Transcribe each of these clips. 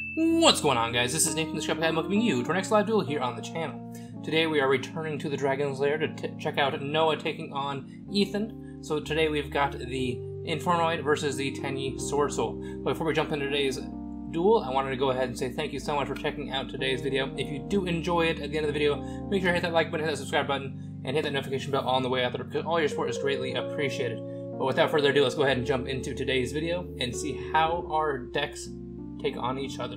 What's going on, guys? This is Nathan the Scrap Guy welcoming you to our next live duel here on the channel. Today we are returning to the Dragon's Lair to check out Noah taking on Ethan. So today we've got the Infernoid versus the Tenyi Sorcel. But before we jump into today's duel, I wanted to go ahead and say thank you so much for checking out today's video. If you do enjoy it at the end of the video, make sure to hit that like button, hit that subscribe button, and hit that notification bell on the way out there, because all your support is greatly appreciated. But without further ado, let's go ahead and jump into today's video and see how our decks take on each other.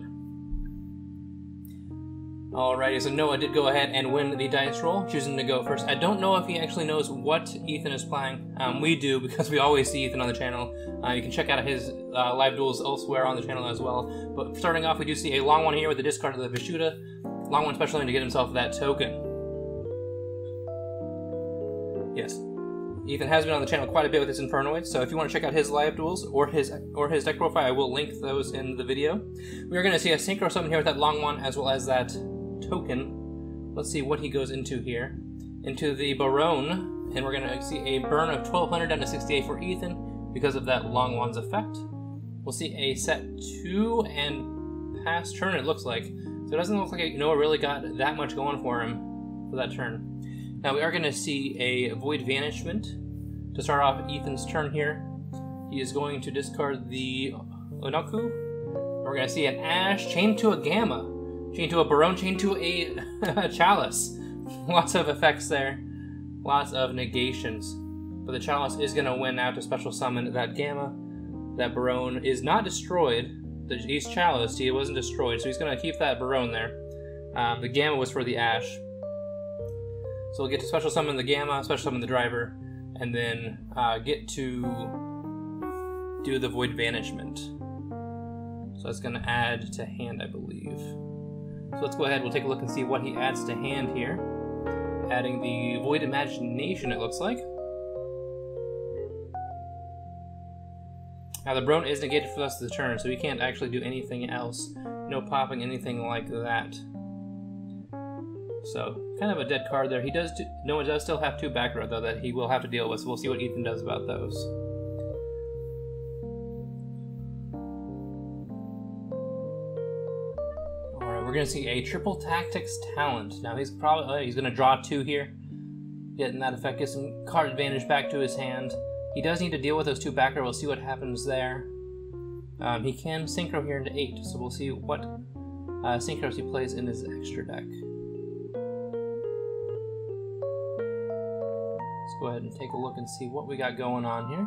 Alrighty, so Noah did go ahead and win the dice roll, choosing to go first. I don't know if he actually knows what Ethan is playing. We do, because we always see Ethan on the channel. You can check out his live duels elsewhere on the channel as well. But starting off, we do see a long one here with the discard of the Vishuda. Long one special to get himself that token. Yes. Ethan has been on the channel quite a bit with his Infernoid, so if you want to check out his live duels or his deck profile, I will link those in the video. We are going to see a Synchro Summon here with that long one, as well as that token. Let's see what he goes into here. Into the Barone, and we're going to see a burn of 1200 down to 68 for Ethan because of that long one's effect. We'll see a set 2 and pass turn, it looks like. So it doesn't look like Noah really got that much going for him for that turn. Now we are going to see a Void Vanishment to start off Ethan's turn here. He is going to discard the Onoku. We're going to see an Ash chained to a Gamma, chained to a Barone, chained to a Chalice. Lots of effects there, lots of negations. But the Chalice is going to win out to special summon that Gamma. That Barone is not destroyed. He's Chalice, he wasn't destroyed, so he's going to keep that Barone there. The Gamma was for the Ash. So we'll get to special summon the Gamma, special summon the driver, and then get to do the Void Vanishment. So that's going to add to hand, I believe. So let's go ahead, we'll take a look and see what he adds to hand here. Adding the Void Imagination, it looks like. Now the Barone is negated for the rest of the turn, so he can't actually do anything else. No popping, anything like that. So, kind of a dead card there. Noah does still have 2 back row, though, that he will have to deal with, so we'll see what Ethan does about those. Alright, we're going to see a Triple Tactics Talent. Now, he's going to draw 2 here. Getting that effect, gets some card advantage back to his hand. He does need to deal with those 2 back row. We'll see what happens there. He can Synchro here into 8, so we'll see what Synchros he plays in his extra deck. Go ahead and take a look and see what we got going on here.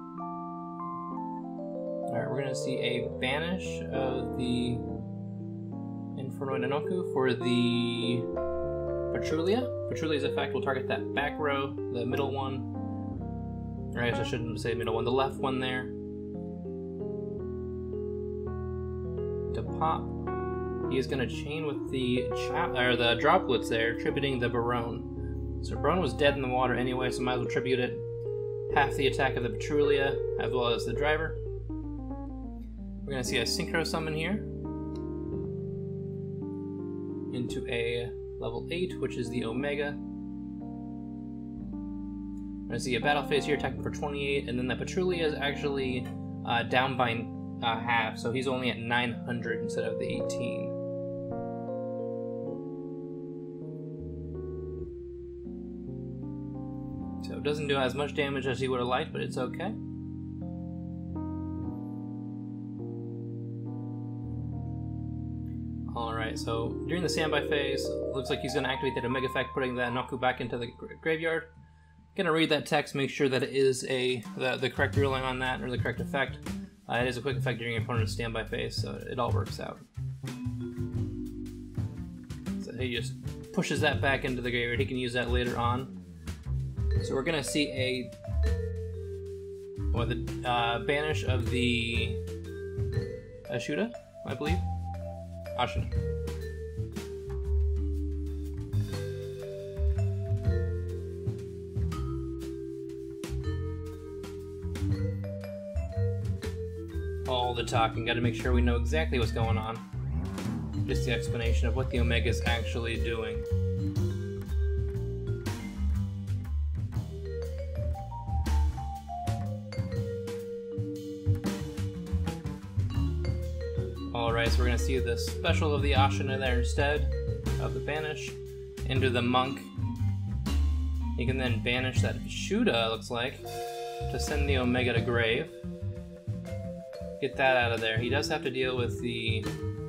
Alright, we're going to see a banish of the Infernoid Onoku for the Patrulia. Patrulia's effect will target that back row, the middle one. Alright, I shouldn't say middle one, the left one there. To pop, he is going to chain with the droplets there, tributing the Barone. So Barone was dead in the water anyway, so might as well tribute it. Half the attack of the Patrulia, as well as the driver. We're going to see a Synchro Summon here. Into a level 8, which is the Omega. We're going to see a Battle Phase here, attacking for 28, and then the Patrulia is actually down by half, so he's only at 900 instead of the 18. So it doesn't do as much damage as he would have liked, but it's okay. Alright, so during the standby phase, looks like he's going to activate that Omega effect, putting that Noku back into the graveyard. Going to read that text, make sure that it is the correct ruling on that, or the correct effect. It is a quick effect during your opponent's standby phase, so it all works out. So he just pushes that back into the graveyard. He can use that later on. So we're going to see the banish of the Ashuda, I believe. Ashina. All the talking, got to make sure we know exactly what's going on. Just the explanation of what the Omega is actually doing. Alright, so we're going to see the special of the Ashina there instead of the banish into the monk. You can then banish that Vishuddha, looks like, to send the Omega to grave. Get that out of there. He does have to deal with the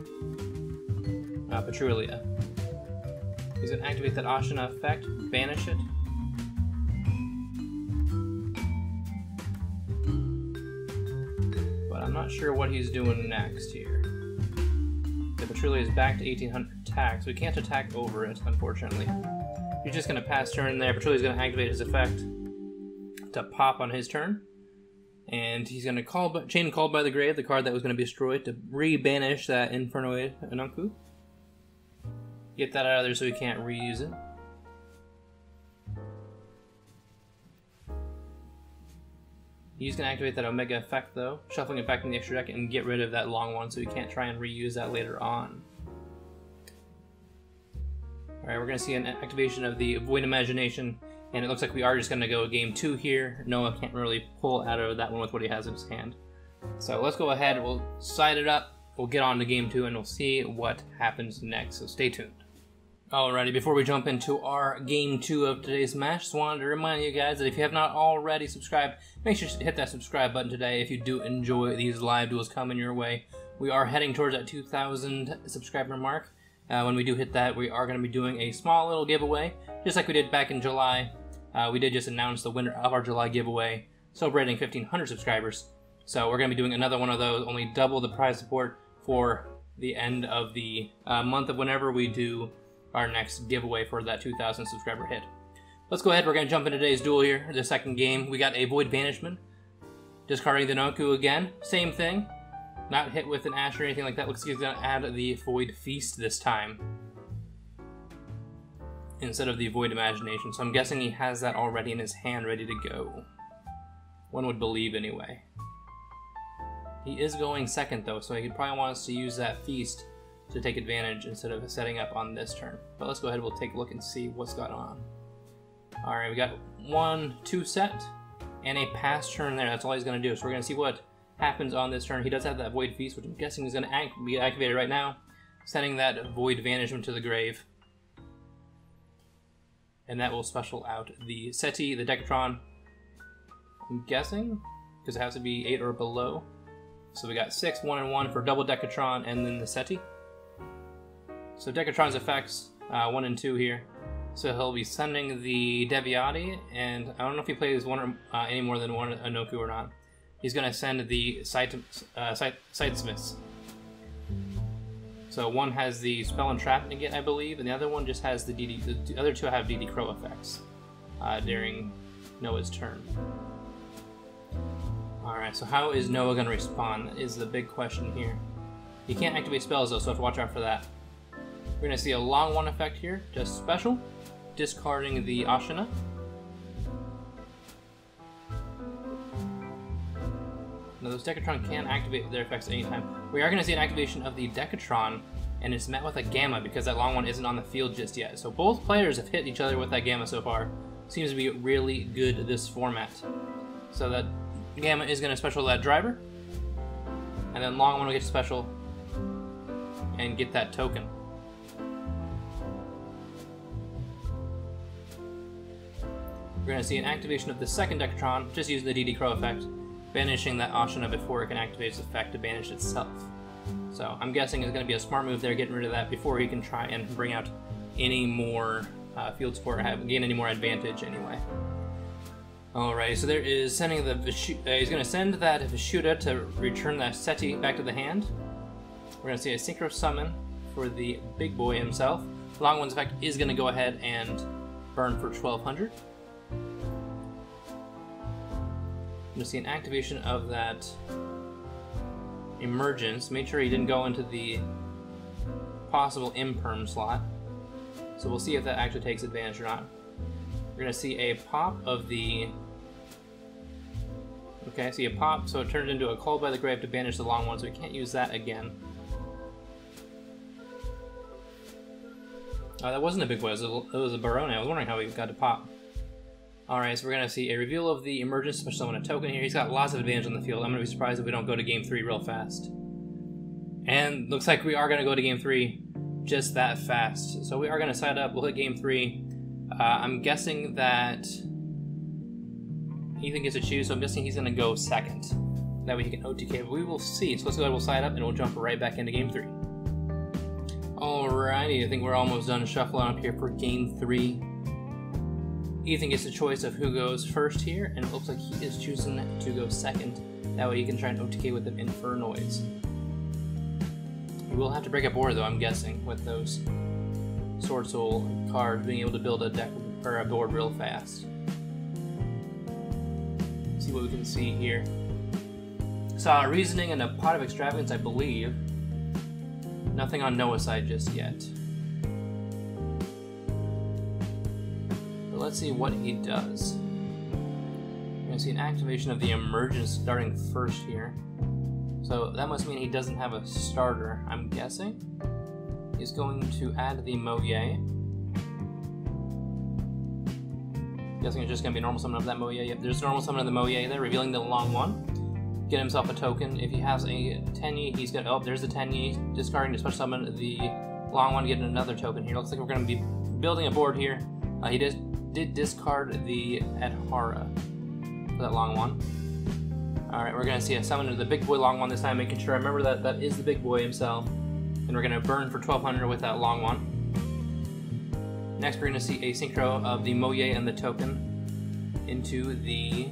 Petrulia. He's going to activate that Ashina effect, banish it. But I'm not sure what he's doing next here. The Petrulia is back to 1800 attack, so we can't attack over it, unfortunately. He's just going to pass turn there. Petrulia is going to activate his effect to pop on his turn. And he's going to chain Called by the Grave, the card that was going to be destroyed, to re-banish that Infernoid Anunku. Get that out of there so we can't reuse it. He's going to activate that Omega effect though, shuffling it back in the extra deck and get rid of that long one so we can't try and reuse that later on. Alright, we're going to see an activation of the Void Imagination, and it looks like we are just going to go game 2 here. Noah can't really pull out of that one with what he has in his hand. So let's go ahead, we'll side it up, we'll get on to game 2 and we'll see what happens next, so stay tuned. Alrighty, before we jump into our game 2 of today's match, just wanted to remind you guys that if you have not already subscribed, make sure to hit that subscribe button today if you do enjoy these live duels coming your way. We are heading towards that 2,000 subscriber mark. When we do hit that, we are going to be doing a small little giveaway, just like we did back in July. We did just announce the winner of our July giveaway, celebrating 1,500 subscribers. So we're going to be doing another one of those, only double the prize support for the end of the month of whenever we do our next giveaway for that 2,000 subscriber hit. Let's go ahead, we're going to jump into today's duel here, the second game. We got a Void Banishment, discarding the Anunku again, same thing. Not hit with an Ash or anything like that. Looks like he's going to add the Void Feast this time instead of the Void Imagination. So I'm guessing he has that already in his hand ready to go. One would believe anyway. He is going second though, so he probably wants to use that Feast to take advantage instead of setting up on this turn. But let's go ahead, we'll take a look and see what's going on. Alright, we got 1-2 set and a pass turn there. That's all he's going to do. So we're going to see what happens on this turn. He does have that Void Feast, which I'm guessing is going to be activated right now, sending that Void Vanishment to the grave. And that will special out the Seti, the Decatron, I'm guessing, because it has to be 8 or below. So we got 6, 1, and 1 for double Decatron, and then the Seti. So Decatron's effects, 1 and 2 here. So he'll be sending the Deviati, and I don't know if he plays one or any more than one Anunku or not. He's going to send the Sightsmiths. So one has the Spell and Trap Negate, I believe, and the other one just has the DD. The other two have DD Crow effects during Noah's turn. Alright, so how is Noah going to respond? That is the big question here. He can't activate spells though, so I have to watch out for that. We're going to see a long one effect here, just special, discarding the Ashina. Now those Decatron can activate their effects at any time. We are going to see an activation of the Decatron, and it's met with a Gamma because that long one isn't on the field just yet. So both players have hit each other with that Gamma so far. Seems to be really good this format. So that Gamma is going to special that Driver, and then long one will get special and get that token. We're going to see an activation of the second Decatron, just using the DD Crow effect, banishing that Ashina before it can activate its effect to banish itself. So I'm guessing it's going to be a smart move there, getting rid of that before he can try and bring out any more field support or gain any more advantage anyway. Alright, so there is sending the he's going to send that Vishuddha to return that Seti back to the hand. We're going to see a Synchro Summon for the big boy himself. Long one's effect is going to go ahead and burn for 1200. You'll see an activation of that Emergence. Make sure he didn't go into the possible Imperm slot. So we'll see if that actually takes advantage or not. We're going to see a pop of the... Okay, I see a pop, so it turns into a Called by the Grave to banish the long one, so we can't use that again. Oh, that wasn't a big boy, it was a Barone. I was wondering how he got to pop. Alright, so we're going to see a reveal of the Emergence, special summon a token here. He's got lots of advantage on the field. I'm going to be surprised if we don't go to game 3 real fast. And looks like we are going to go to game 3 just that fast. So we are going to set up, we'll hit game 3. I'm guessing that Ethan gets to choose, so I'm guessing he's going to go second. That way he can OTK, but we will see. So let's go ahead, we'll side up, and we'll jump right back into game 3. Alrighty, I think we're almost done shuffling up here for game 3. Ethan gets the choice of who goes first here, and it looks like he is choosing to go second. That way he can try and OTK with the Infernoids. We will have to break a board though, I'm guessing, with those Sword Soul cards, being able to build a deck or a board real fast. Let's see what we can see here. Saw Reasoning and a Pot of Extravagance, I believe. Nothing on Noah's side just yet. But let's see what he does. We're going to see an activation of the Emergence starting first here. So that must mean he doesn't have a starter, I'm guessing. He's going to add the Moye. Guessing it's just going to be a normal summon of that Moye. Yep, there's a normal summon of the Moye there, revealing the long one. Get himself a token. If he has a Tenyi, he's going to... Oh, there's the Tenyi. Discarding to special summon the long one, getting another token here. Looks like we're going to be building a board here. He did discard the Adhara for that long one. Alright, we're going to see a summon of the big boy long one this time, making sure I remember that that is the big boy himself. And we're going to burn for 1200 with that long one. Next, we're going to see a synchro of the Moye and the token into the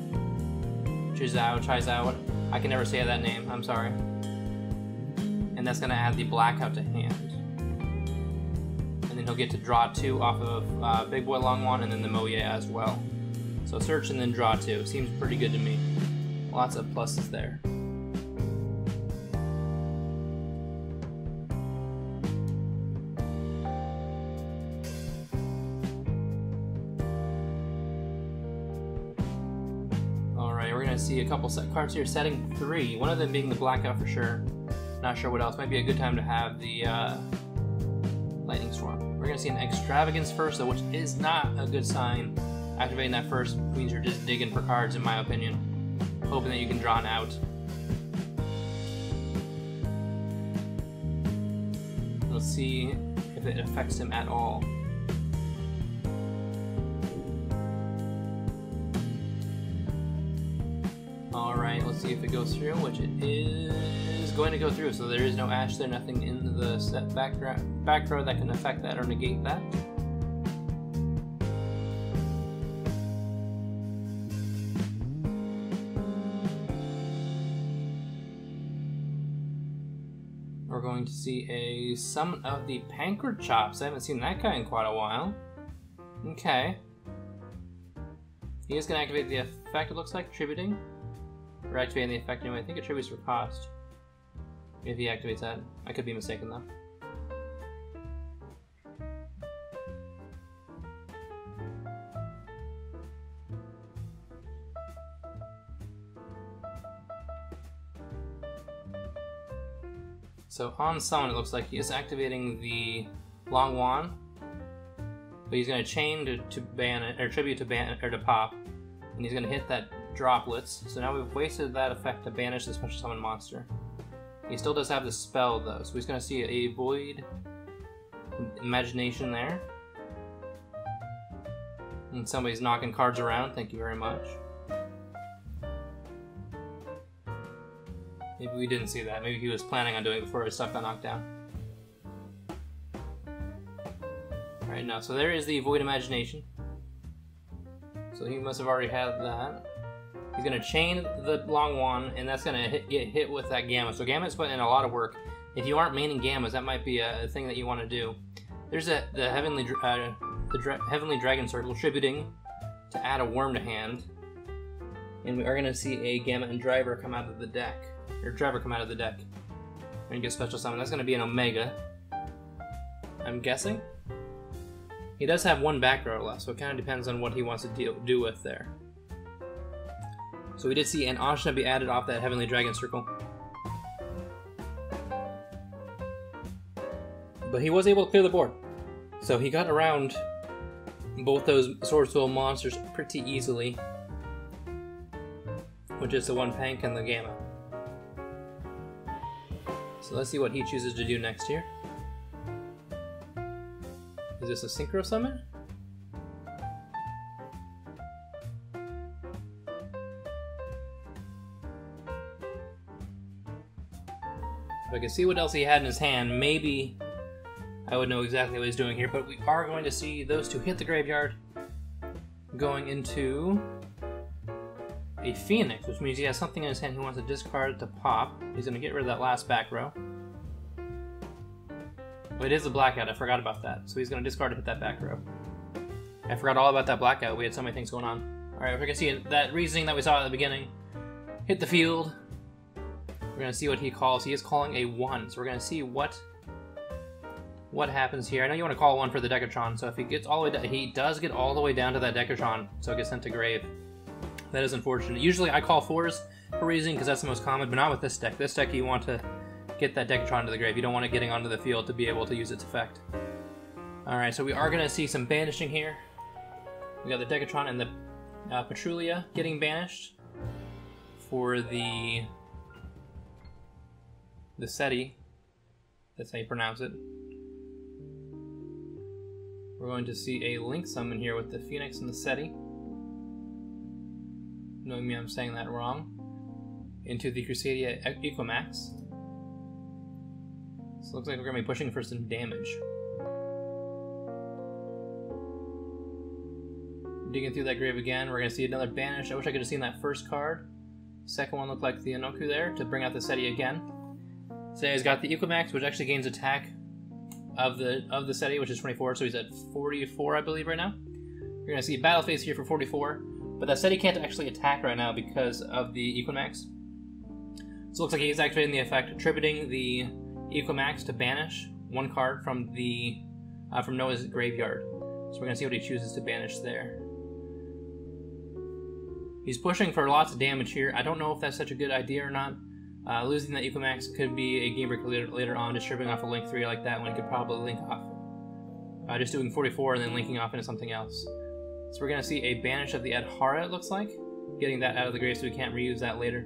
Chizao. I can never say that name, I'm sorry. And that's going to add the Blackout to hand. And then he'll get to draw 2 off of big boy long one and then the Moye as well. So search and then draw 2. Seems pretty good to me. Lots of pluses there. Alright, we're going to see a couple set cards here. Setting 3, one of them being the Blackout for sure. Not sure what else. Might be a good time to have the Lightning Storm. We're going to see an Extravagance first, though, which is not a good sign. Activating that first means you're just digging for cards, in my opinion. Hoping that you can draw an out. Let's see if it affects him at all. Alright, let's see if it goes through, which it is going to go through. So there is no ash there, nothing in the set back row that can affect that or negate that. We're going to see a summon of the Pancreas Chops. I haven't seen that guy in quite a while. Okay. He is going to activate the effect, it looks like, attributing. Or activating the effect anyway. I think it attributes for cost. If he activates that. I could be mistaken though. So on summon, it looks like he is activating the Long Wand, but he's going to chain to ban it, or tribute to ban or to pop, and he's going to hit that droplets. So now we've wasted that effect to banish the special summon monster. He still does have the spell though, so he's going to see a Void Imagination there. And somebody's knocking cards around. Thank you very much. Maybe we didn't see that. Maybe he was planning on doing it before his stuff got knocked down. Alright, no. So there is the Void Imagination. So he must have already had that. He's going to chain the Long Wand, and that's going to get hit with that Gamma. So Gamma's putting in a lot of work. If you aren't maining Gammas, that might be a thing that you want to do. There's the Heavenly Dragon Circle, tributing to add a worm to hand. And we are going to see a Gamma and Driver come out of the deck. Or Driver come out of the deck. We're going to get special summon. That's going to be an Omega, I'm guessing. He does have one back row left, so it kind of depends on what he wants to do with there. So we did see an Ashna be added off that Heavenly Dragon Circle. But he was able to clear the board. So he got around both those Sword Soul monsters pretty easily. Which is the one Pank and the Gamma. So let's see what he chooses to do next here. Is this a Synchro Summon? If I could see what else he had in his hand, maybe I would know exactly what he's doing here, but we are going to see those two hit the graveyard, going into a Phoenix, which means he has something in his hand he wants to discard to pop. He's going to get rid of that last back row. Oh, it is a blackout, I forgot about that. So he's going to discard to hit that back row. I forgot all about that blackout, we had so many things going on. Alright, we can see that reasoning that we saw at the beginning. Hit the field. We're going to see what he calls. He is calling a 1, so we're going to see what happens here. I know you want to call 1 for the Dekatron, so if he gets all the way down, he does get all the way down to that Dekatron, so it gets sent to grave. That is unfortunate. Usually I call 4s for reasoning because that's the most common, but not with this deck. This deck you want to get that Dekatron to the grave. You don't want it getting onto the field to be able to use its effect. Alright, so we are going to see some banishing here. We got the Dekatron and the Patrulia getting banished for the SETI. That's how you pronounce it. We're going to see a Link Summon here with the Phoenix and the SETI. Knowing me, I'm saying that wrong. Into the Crusadia Equimax. So it looks like we're going to be pushing for some damage. Digging through that grave again, we're going to see another banish. I wish I could have seen that first card. Second one looked like the Inoku there to bring out the SETI again. So he's got the Equimax, which actually gains attack of the SETI, which is 24, so he's at 44, I believe, right now. You're going to see Battle Phase here for 44, but that SETI can't actually attack right now because of the Equimax. So it looks like he's activating the effect, attributing the Equimax to banish 1 card from from Noah's graveyard. So we're going to see what he chooses to banish there. He's pushing for lots of damage here. I don't know if that's such a good idea or not. Losing that Equimax could be a game breaker later on, just stripping off a Link 3 like that when he could probably link off. Just doing 44 and then linking off into something else. So we're going to see a banish of the Adhara, it looks like. Getting that out of the grave so we can't reuse that later.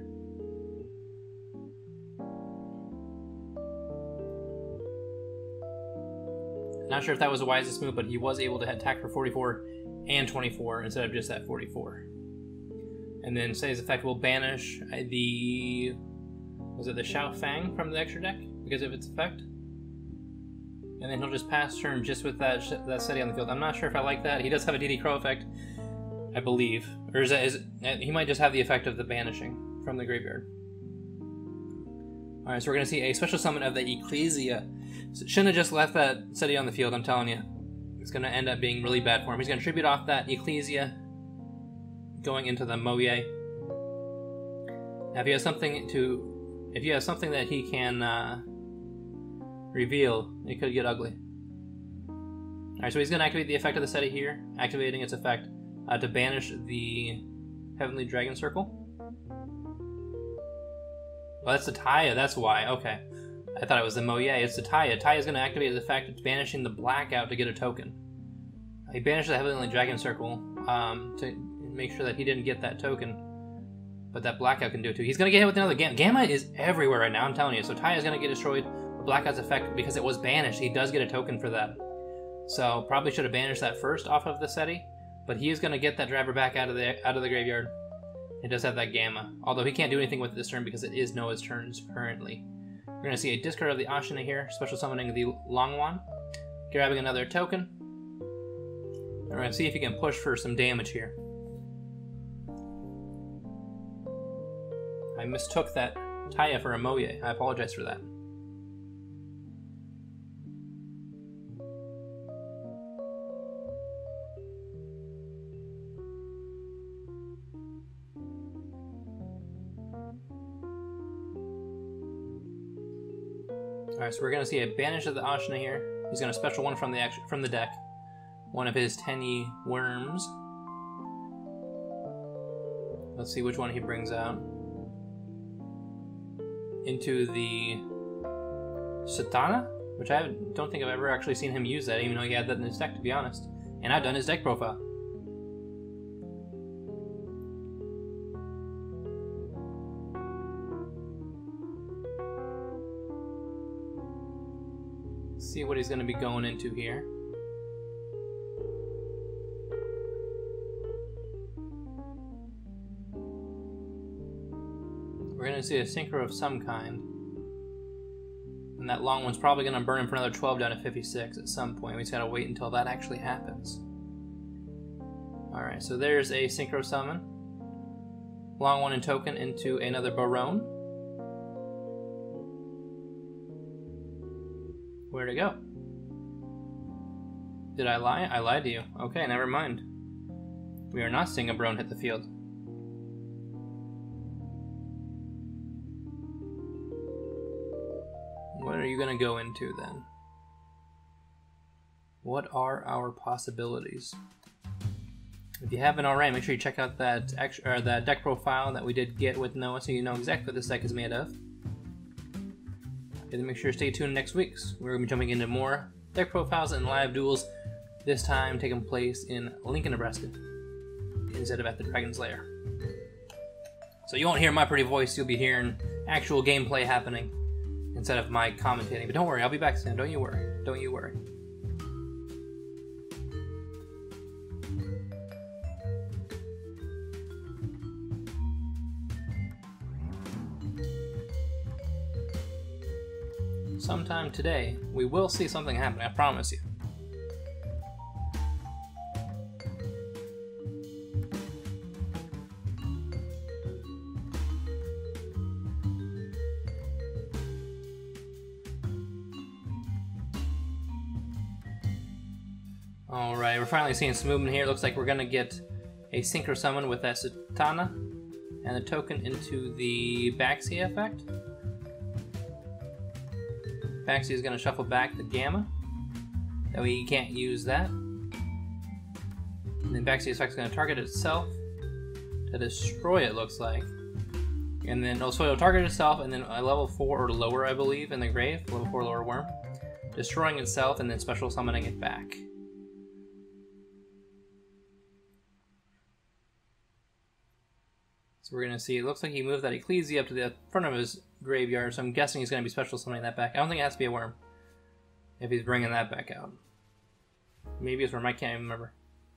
Not sure if that was the wisest move, but he was able to attack for 44 and 24 instead of just that 44. And then Sei's effect will banish the... Was it the Shao Fang from the extra deck because of its effect? And then he'll just pass turn just with that SETI on the field. I'm not sure if I like that. He does have a DD Crow effect, I believe. Or he might just have the effect of the banishing from the graveyard. Alright, so we're going to see a special summon of the Ecclesia. So shouldn't have just left that SETI on the field, I'm telling you. It's going to end up being really bad for him. He's going to tribute off that Ecclesia going into the Moye. Now if he has something that he can reveal, it could get ugly. Alright, so he's going to activate the effect of the SETI here, activating its effect to banish the Heavenly Dragon Circle. Well, that's the Taya, that's why. Okay. I thought it was the Moye. It's the Taya. Taya's going to activate its effect. It's banishing the Blackout to get a token. He banished the Heavenly Dragon Circle to make sure that he didn't get that token. But that Blackout can do it too. He's going to get hit with another Gamma. Gamma is everywhere right now, I'm telling you. So Taya's going to get destroyed. The Blackout's effect, because it was banished, he does get a token for that. So probably should have banished that first off of the SETI. But he is going to get that driver back out of the graveyard. It does have that Gamma. Although he can't do anything with it this turn because it is Noah's turns currently. We're going to see a discard of the Ashina here, special summoning the Longwan, grabbing another token. And we're going to see if he can push for some damage here. I mistook that Taya for a Moye. I apologize for that. Alright, so we're going to see a banish of the Ashina here. He's going to special one from the deck. One of his Tenyi Worms. Let's see which one he brings out. Into the Satana, which I don't think I've ever actually seen him use that, even though he had that in his deck, to be honest. And I've done his deck profile. see what he's going to be going into here. We're going to see a synchro of some kind. And that long one's probably going to burn him for another 12 down to 56 at some point. We just got to wait until that actually happens. Alright, so there's a synchro summon. Long one and token into another Barone. Where'd it go? Did I lie? I lied to you. Okay, never mind. We are not seeing a Barone hit the field. What are you going to go into then? What are our possibilities? If you haven't already, make sure you check out that that deck profile that we did get with Noah, so you know exactly what this deck is made of. And make sure to stay tuned next week. We're going to be jumping into more deck profiles and live duels, this time taking place in Lincoln, Nebraska, instead of at the Dragon's Lair. So you won't hear my pretty voice, you'll be hearing actual gameplay happening instead of my commentating. But don't worry, I'll be back soon. Don't you worry. Don't you worry. Sometime today, we will see something happen, I promise you. Alright, we're finally seeing some movement here. It looks like we're going to get a Synchro Summon with that Satana and a token into the Baxi effect. Baxi is going to shuffle back the Gamma. That way you can't use that. And then Baxi effect is going to target itself to destroy it, looks like. And then, so it'll target itself and then a level 4 or lower, I believe, in the grave. Level 4 lower worm. Destroying itself and then special summoning it back. So we're going to see, it looks like he moved that Ecclesia up to the front of his graveyard, so I'm guessing he's going to be special summoning that back. I don't think it has to be a worm, if he's bringing that back out. Maybe it's a worm, I can't even remember.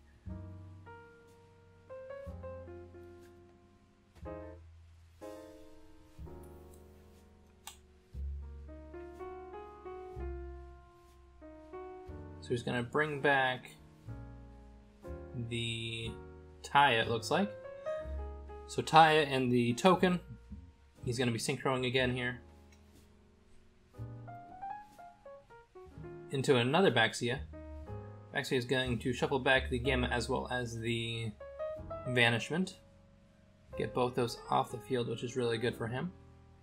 So he's going to bring back the Taya, it looks like. So Taya and the token, he's going to be synchroing again here. Into another Baxia. Baxia is going to shuffle back the Gamma as well as the Vanishment. Get both those off the field, which is really good for him.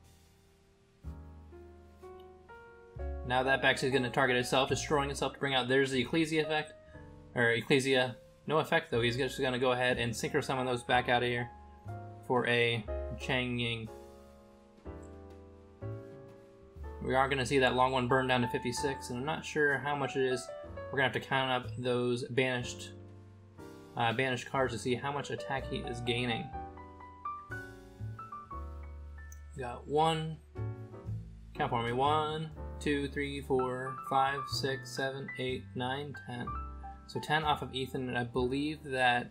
Now that Baxia is going to target itself, destroying itself to bring out, there's the Ecclesia effect. Or Ecclesia, no effect though, he's just going to go ahead and synchro summon those back out of here for a Chang Ying. We are going to see that long one burn down to 56, and I'm not sure how much it is. We're going to have to count up those banished cards to see how much attack he is gaining. We got 1, count for me, 1, 2, 3, 4, 5, 6, 7, 8, 9, 10. So 10 off of Ethan, and I believe that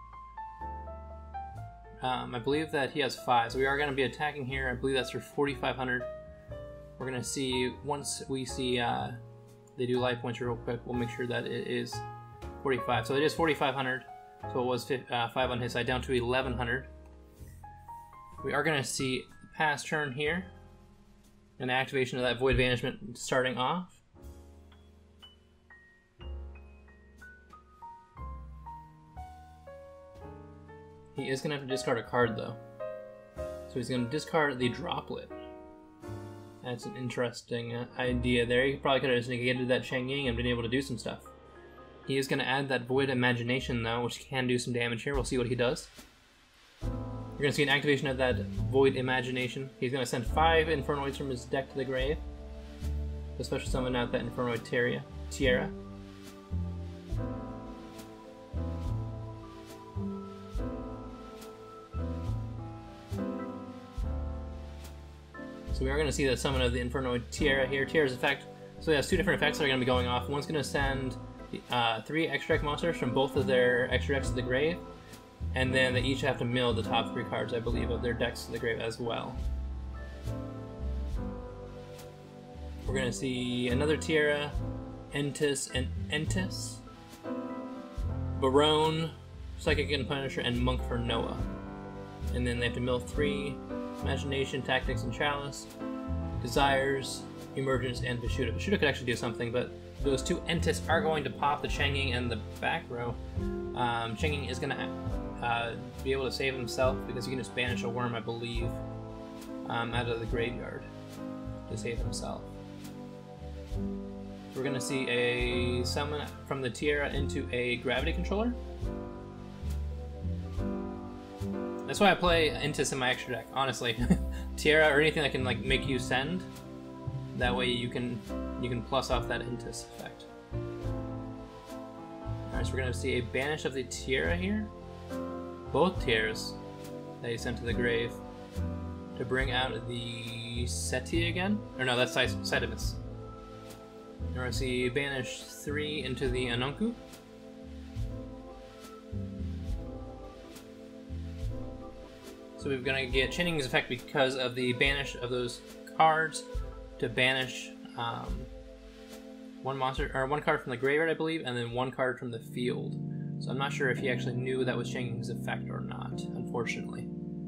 he has 5, so we are going to be attacking here. I believe that's for 4,500. We're going to see, once we see they do life points real quick, we'll make sure that it is 45. So it is 4,500, so it was 5 on his side, down to 1,100. We are going to see pass turn here, and activation of that Void Vanishment starting off. He is going to have to discard a card though. So he's going to discard the Droplet. That's an interesting idea there. He probably could have just negated that Chang Ying and been able to do some stuff. He is going to add that Void Imagination though, which can do some damage here. We'll see what he does. You're going to see an activation of that Void Imagination. He's going to send 5 Infernoids from his deck to the grave. So special summon out that Infernoid Tiara. So we are going to see the summon of the Infernoid Tiara here. Tiara's effect, So it has two different effects that are going to be going off. One's going to send 3 extra deck monsters from both of their extra decks to the grave, and then they each have to mill the top 3 cards, I believe, of their decks to the grave as well. We're going to see another Tierra, Entis, and Entis, Barone, Psychic and Punisher, and Monk for Noah. And then they have to mill 3 Imagination, Tactics, and Chalice, Desires, Emergence, and Vishuda. Vishuda could actually do something, but those 2 Entis are going to pop the Changing and the back row. Changing is going to be able to save himself because he can just banish a worm, I believe, out of the graveyard to save himself. We're going to see a summon from the Tierra into a Gravity Controller. That's why I play Entis in my extra deck, honestly. Tierra or anything that can like make you send. That way you can plus off that Entis effect. Alright, so we're going to see a banish of the Tierra here. Both Tierras that he sent to the grave to bring out the Seti again. Or no, that's Cydamus. We're going to see banish 3 into the Anunku. So we're going to get Channing's effect because of the banish of those cards to banish one card from the graveyard, I believe, and then 1 card from the field. So I'm not sure if he actually knew that was Channing's effect or not, unfortunately.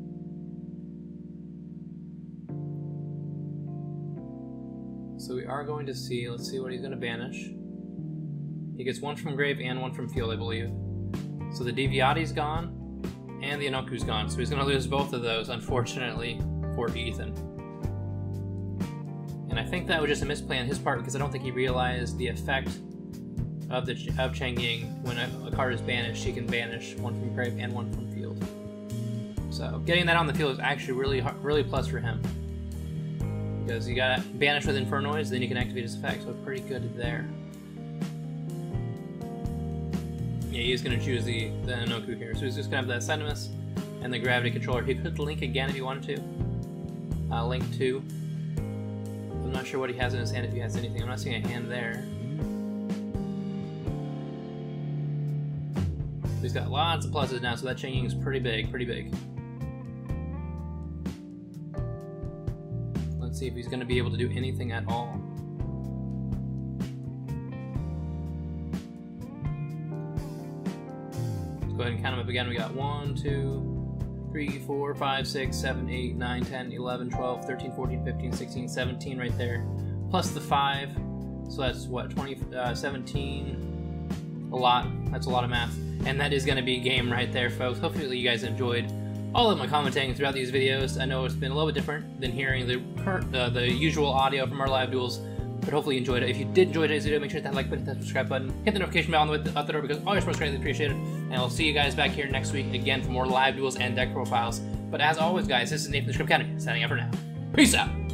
So we are going to see, let's see what he's going to banish. He gets 1 from grave and 1 from field, I believe. So the Deviati's gone, and the Anunku's gone. So he's going to lose both of those, unfortunately, for Ethan. And I think that was just a misplay on his part because I don't think he realized the effect of Changing. When a card is banished, she can banish 1 from grave and 1 from field. So getting that on the field is actually really plus for him. Because you got banish with Infernoids, then you can activate his effect, so pretty good there. Yeah, he's going to choose the Anunku here. So he's just going to have that Cydamus and the Gravity Controller. He could link again if he wanted to. Link 2. I'm not sure what he has in his hand, if he has anything. I'm not seeing a hand there. He's got lots of pluses now, so that Changing is pretty big, Let's see if he's going to be able to do anything at all. Let's go ahead and count them up again. We got 1, 2, 3, 4, 5, 6, 7, 8, 9, 10, 11, 12, 13, 14, 15, 16, 17 right there. Plus the 5. So that's what, 20, 17. A lot. That's a lot of math. And that is going to be game right there, folks. Hopefully you guys enjoyed all of my commentating throughout these videos. I know it's been a little bit different than hearing the usual audio from our live duels, but hopefully you enjoyed it. If you did enjoy today's video, make sure to hit that like button, hit that subscribe button, hit the notification bell on the way up the door because all your support is greatly appreciated. And I'll see you guys back here next week again for more live duels and deck profiles. But as always, guys, this is Nathan the Script Academy, signing out for now. Peace out!